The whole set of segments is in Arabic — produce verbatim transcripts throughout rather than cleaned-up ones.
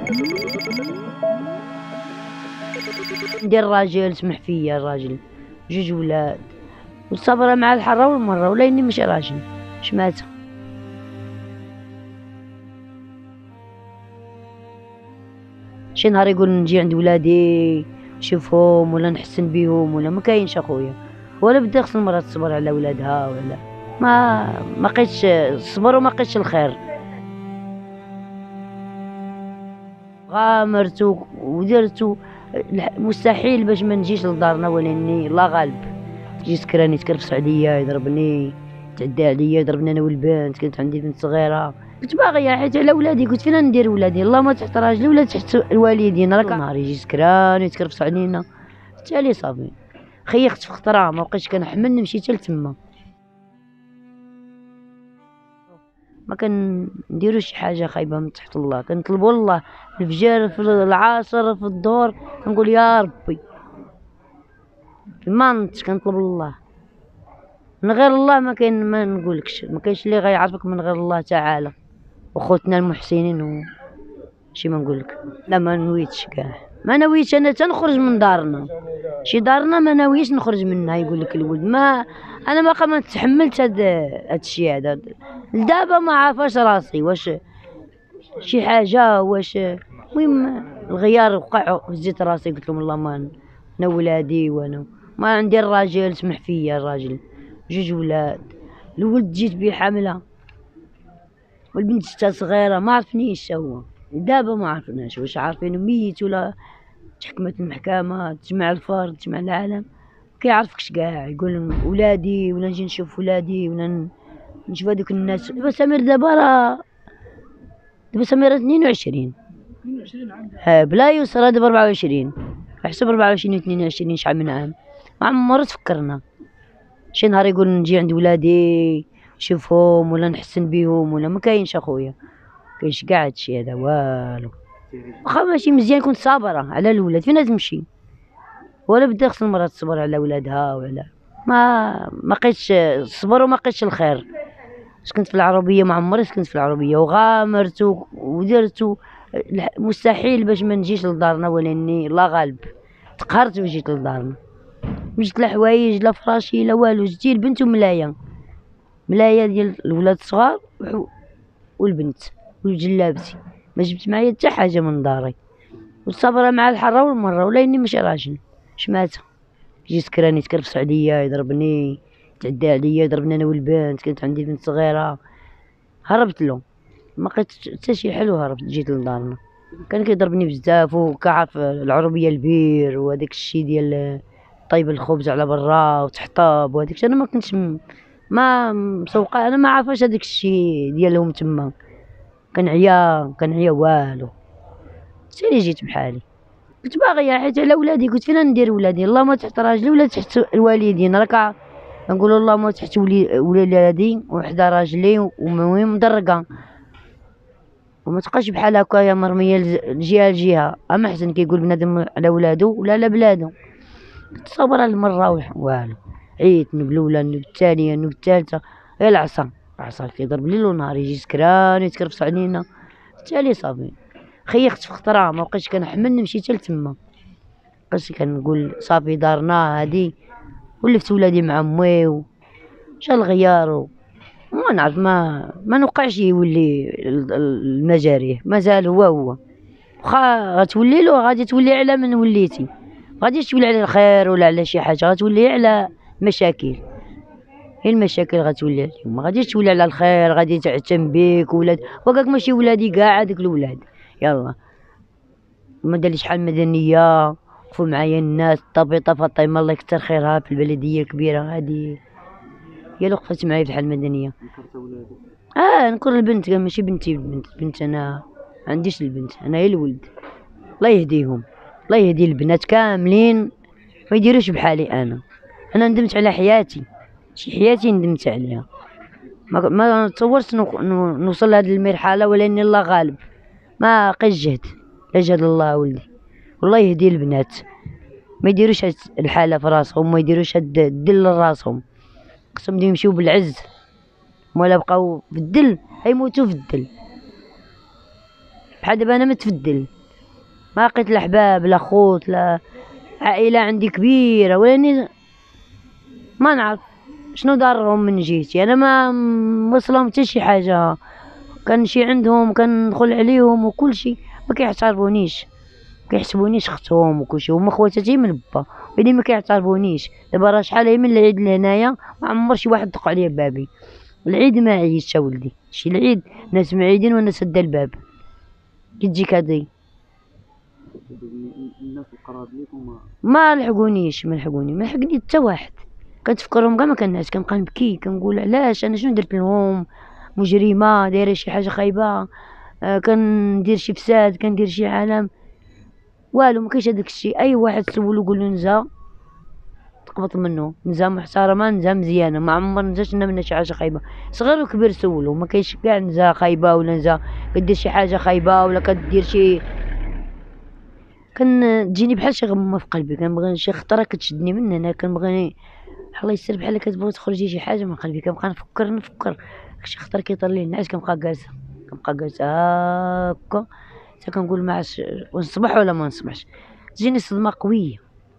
ندير راجل سمح فيا الراجل جوج ولاد وصابرة مع الحرة والمرة ولا اني مش راجل شماتة. شي نهار يقول نجي عند ولادي نشوفهم ولا نحسن بيهم ولا ما كاينش اخويا، ولا بدي خص المرأة تصبر على ولادها ولا ما ما لقيتش الصبر وما لقيتش الخير. غامرت ودرت مستحيل باش ما نجيش لدارنا، ولاني الله غالب تجي سكراني تكرفس عليا يضربني تعدى عليا يضربني انا والبنت. كانت عندي بنت صغيره كنت باغيه حيت على ولادي، قلت فين ندير ولادي؟ الله ما تحت راجلي ولا تحت الوالدين، راك نهار يجي سكران يتكرفس علينا تالي صافي خيخت في خطره ما بقيتش كنحمل نمشي حتى لتما. ما كنديرو شي حاجه خايبه من تحت الله، كنطلبوا الله في الفجر في العصر في الظهر كنقول يا ربي ما نطش كنطلب الله. من غير الله ما كاين ما نقولكش ما كاينش اللي غيعرفك من غير الله تعالى وخوتنا المحسنين و شي ما نقولك. لا ما نويتش كاع ما نويتش انا تنخرج من دارنا، شي دارنا ما ناويش نخرج منها. يقول لك الولد ما انا ما ما تحملت هاد هاد الشيء هذا لدابا ما عارفاش راسي واش شي حاجه واش. المهم الغيار وقع هزيت راسي قلت لهم الله ما انا ولادي وانا ما عندي الراجل سمح فيا الراجل جوج ولاد. الولد جيت بيه حامله والبنت حتى صغيره ما عرفنيش هو دابا ما عرفناش واش عارفينه ميت ولا تحكمت المحكمه تجمع الفرد تجمع العالم كيعرفكش كاع. يقول ولادي ولا نجي نشوف ولادي ولا نشوف هذوك الناس. دابا سمير دابا راه دابا سمير اثنين وعشرين ها بلا يسرى دابا أربعة وعشرين حسب أربعة وعشرين و اثنين وعشرين شحال من عام ما عمرو تفكرنا. شي نهار يقول نجي عند ولادي نشوفهم ولا نحسن بيهم ولا ما كاينش اخويا كاينش كاع هادشي هذا والو. واخا ماشي مزيان كنت صابره على الولاد فين تمشي، ولا بدي خص المرأة تصبر على ولادها ولا ما ما لقيتش الصبر وما لقيتش الخير. سكنت في العربيه ما عمري سكنت في العربيه وغامرت ودرت مستحيل باش ما نجيش لدارنا، ولاني الله غالب تقهرت وجيت لدارنا. مشيت لا حوايج لا فراشي لا والو، جيت البنت وملايه ملايه ديال الولاد الصغار والبنت وجلابتي ما جبت معايا حتى حاجه من داري وصابره مع الحره والمره ولا اني مش راجل شماتة. يجي سكراني تكرفس عليا يضربني تعدى عليا يضربني انا والبنت. كانت عندي بنت صغيره هربت له ما لقيت حتى شي حل وهربت جيت لدارنا. كان كيضربني بزاف وكعرف العربيه البير وهداك الشيء ديال طيب الخبز على برا وتحطاب وهداك الشيء انا ما كنتش ما مسوقه انا ما عارفاش هداك الشيء ديالهم تما. كنعيا كنعيا والو حتى اللي جيت بحالي كنت باغيه حيت على ولادي. قلت فين ندير ولادي؟ الله ما تحت راجلي ولا تحت الوالدين، راك نقول الله ما تحت ولادي وحدا راجلي ومهم مدرقه وما تبقاش بحال هكايا مرميه لجهه لجهه. اما حسن كيقول بنادم على ولادو ولا على بلادو. كنت صابره المره والو عييت نوب الاولى النوب الثانيه النوب الثالثه غير العصا العصا كيضرب ليل ونهار يجي سكران يتكرفس علينا تالي صافي خيخت في خطره ما بقيتش كنحمل نمشي حتى لتما. بقيت كنقول صافي دارنا هادي ولفت ولادي مع امي وجا الغيار وما نعرف ما ما نوقعش يولي المجاريه مازال هو هو. واخا غتولي له غادي تولي على من وليتي غاديش تولي على الخير ولا على شي حاجه غتولي على مشاكل. هي المشاكل غتولي عليهم ما غاديش تولي على الخير غادي تعتم بيك ولاد وكاك ماشي ولادي كاع هذوك الولاد. يلا ما دار لي شحال مدنيه وقفوا معايا الناس طبيطه فاطمه الله يكثر خيرها في البلديه الكبيره هذه هي اللي وقفت معايا في الحال المدنيه. اه نكر البنت قال ماشي بنتي البنت بنت انا ما عنديش البنت انا هي الولد. الله يهديهم الله يهدي البنات كاملين ما يديروش بحالي انا. انا ندمت على حياتي شي حياتي ندمت عليها ما ما تصورت نوصل لهاد المرحله ولاني الله غالب ما لقيتش جهد لا جهد الله ولدي. والله يهدي البنات ما يديروش هاد الحاله في راسهم ما يديروش هاد الدل لراسهم خصهم يمشيو بالعز ولا بقاو في الدل غيموتوا في الدل. بحال دابا انا متفدل ما لقيت لا حباب لا خوت لا عائلة عندي كبيرة، ولاني ما نعرف شنو دارهم من جيتي. انا ما موصلهم حتى شي حاجة، كنمشي عندهم كندخل عليهم وكل شيء، ما كيعترفونيش، ما كيحسبونيش اختهم وكل شيء، هما خواتاتي من با ولكن ما كيعترفونيش. دابا راه شحال هي من العيد لهنايا ما عمر شي واحد دق عليا بابي. العيد ما عييتش ولدي، شي العيد ناس معيدين وانا سد الباب كي تجيك هادي. الناس القراب ليك وما ما لحقونيش ما لحقوني ما لحقني حتى واحد. كنتفكرهم كاع ما كنعس، كنبقى نبكي كنقول علاش انا شنو درت لهم؟ مجرمه دايره شي حاجه خايبه، آه كندير شي فساد كندير شي عالم. والو ما كاينش هذاك الشيء. اي واحد سولو قول له نزا تقبط منه، نزا محترمه نزا مزيانه، ما عمر نزاش لنا منها شي حاجه خايبه. صغير وكبير سولو، ما كاينش كاع نزا خايبه ولا نزا كدير شي حاجه خايبه ولا كدير شي. كان تجيني بحال شي غمه في قلبي، كنبغي شي خطره كتشدني من هنا، كنبغي الله يسر بحال كتبغي تخرجي شي حاجه من قلبي. كنبقى نفكر نفكر شي خطر كيطير لي النعاس، كنبقى جالسه كنبقى جالسه هاكا حتى كنقول ما عادش ونصبح ولا ما نصبحش. تجيني صدمه قويه.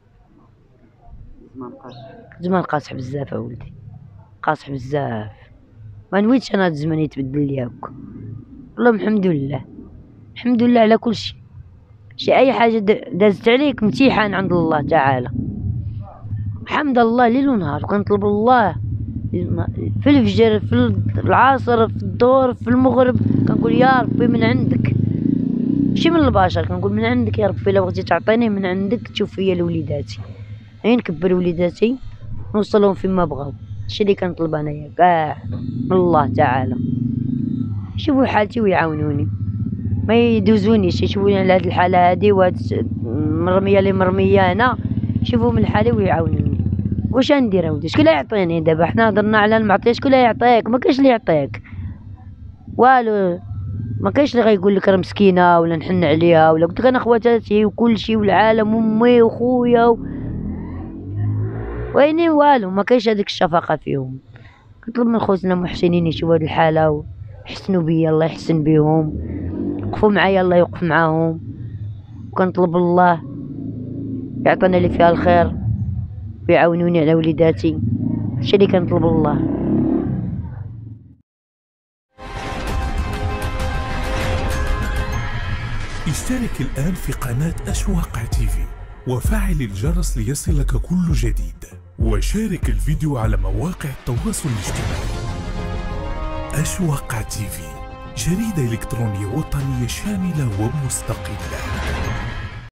ما بقاش زمان قاصح بزاف اولدي، قاصح بزاف، ما نويتش انا هاد الزمان يتبدل لي هاكا. والله الحمد لله الحمد لله على كل شيء. شي اي حاجه دازت عليك امتحان عند الله تعالى، حمد الله ليل ونهار. وكنطلب الله في الفجر في العصر في الظهر في المغرب، كنقول يا ربي من عندك ماشي من البشر، كنقول من عندك يا ربي، الا بغيتي تعطيني من عندك تشوف فيا لوليداتي، غير نكبر وليداتي نوصلهم فيما بغاو. هادشي اللي كنطلب انايا كاع من الله تعالى، يشوفوا حالتي ويعاونوني، ما يدوزونيش يشوفوني على هاد الحاله هادي وهاد مرميه اللي مرميه انا، يشوفوا من حالي ويعاونوني. واش ندير اودي؟ شكون اللي يعطيني دابا؟ حنا هضرنا على المعطيه، شكون اللي يعطيك؟ ما كاينش اللي يعطيك والو، ما كاينش اللي غيقول لك راه مسكينه ولا نحن عليها ولا. قلت لك انا خواتاتي وكل شيء والعالم امي وخويا و... ويني والو، ما كاينش هذيك الشفقه فيهم. كنطلب من خوتنا المحسنين يشوفوا هذه الحاله ويحسنوا بيا، الله يحسن بهم، يوقفوا معايا الله يوقف معاهم. وكنطلب الله يعطينا اللي فيها الخير ويعاونوني على وليداتي، هادشي اللي كنطلب الله. اشترك الآن في قناة أشواق تيفي وفعل الجرس ليصلك كل جديد، وشارك الفيديو على مواقع التواصل الاجتماعي. أشواق تيفي، جريدة إلكترونية وطنية شاملة ومستقلة.